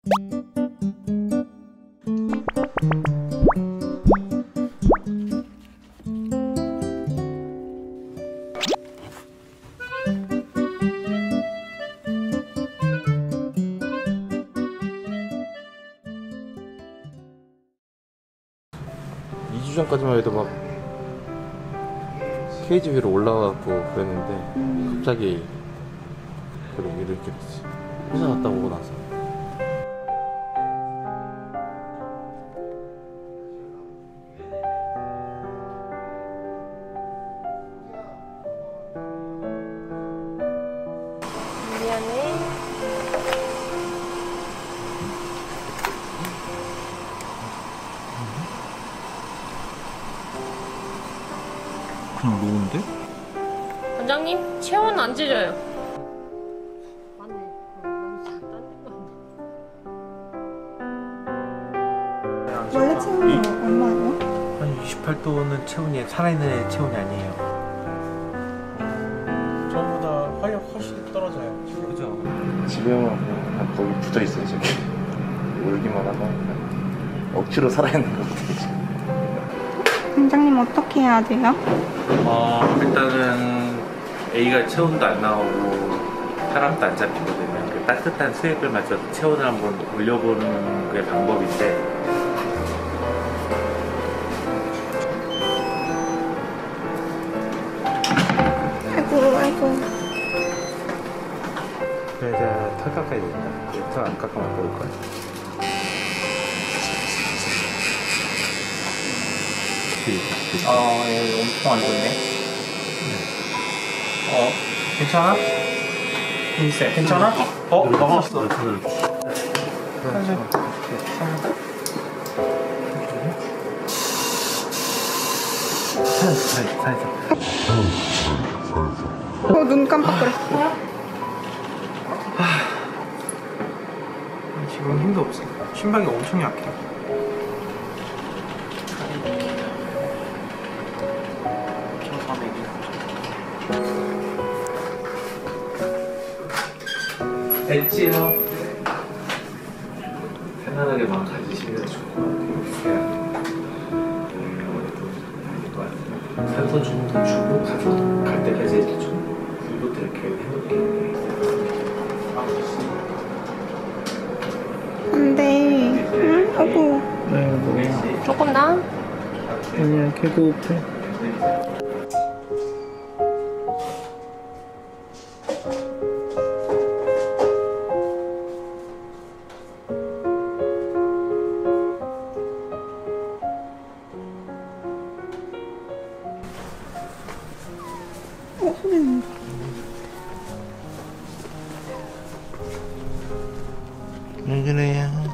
전까지만 해도 막 케이지 위로 올라가고 그랬는데 갑자기 이렇게 됐지. 회사 갔다 오고 나서. 미안해. 그냥 로운데? 원장님, 체온 안 찢어요. 맞네. 원래 체온이 얼마예요? 한 28도는 체온이 살아있는 애 체온이 아니에요. 저보다 훨씬 떨어져요. 그죠? 집에 오면 그냥 거기 붙어 있어요 지금. 울기만 하면 억지로 살아있는 것 같아요 지금. 원장님 어떻게 해야 돼요? 일단은 A가 체온도 안 나오고 혈압도 안 잡히거든요. 그 따뜻한 수액을 맞춰서 체온을 한번 올려보는 게 방법인데, 아이고. 그래야 털 깎아야 된다. 털 안 깎으면 안 보일 거야. 예, 엄청 안 좋네. 괜찮아? 인세, 괜찮아? 넘어갔어. 눈 깜빡거려. 지금 힘도 없어. 심박이 엄청 약해. 엣지요. 편안하게 막 가지시면 좋을 것 같아요. 산소 좀 더 주고 가서 갈 때까지 이렇게 좀 이것도 이렇게 해놓을게요. 안 돼. 응? 아이고. 네, 조금 나? 아니야, 개고흡해. 소리 난다. 왜 그래요?